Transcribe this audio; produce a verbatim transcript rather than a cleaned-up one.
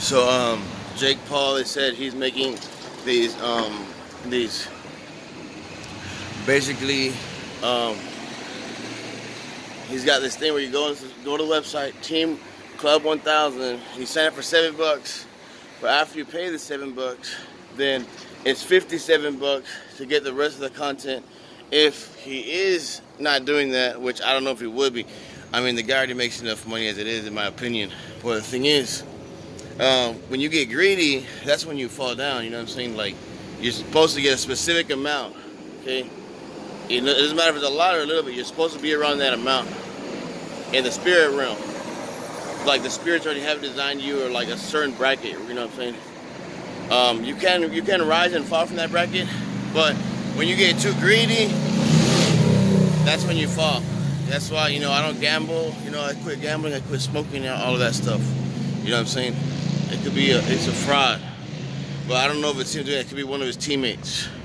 So um, Jake Paul has said he's making these um, these basically um, he's got this thing where you go go to the website Team Club one thousand. You sign up for seven bucks, but after you pay the seven bucks, then it's fifty-seven bucks to get the rest of the content. If he is not doing that, which I don't know if he would be. I mean, the guy already makes enough money as it is, in my opinion. But the thing is, um, when you get greedy, that's when you fall down. You know what I'm saying? Like, you're supposed to get a specific amount, okay? It doesn't matter if it's a lot or a little bit. You're supposed to be around that amount in the spirit realm. Like the spirits already have designed you, or like a certain bracket. You know what I'm saying? Um, you can you can rise and fall from that bracket, but when you get too greedy, that's when you fall. That's why, you know, I don't gamble. You know, I quit gambling, I quit smoking, all of that stuff. You know what I'm saying? It could be a, it's a fraud. But I don't know if it's him doing it. It could be one of his teammates.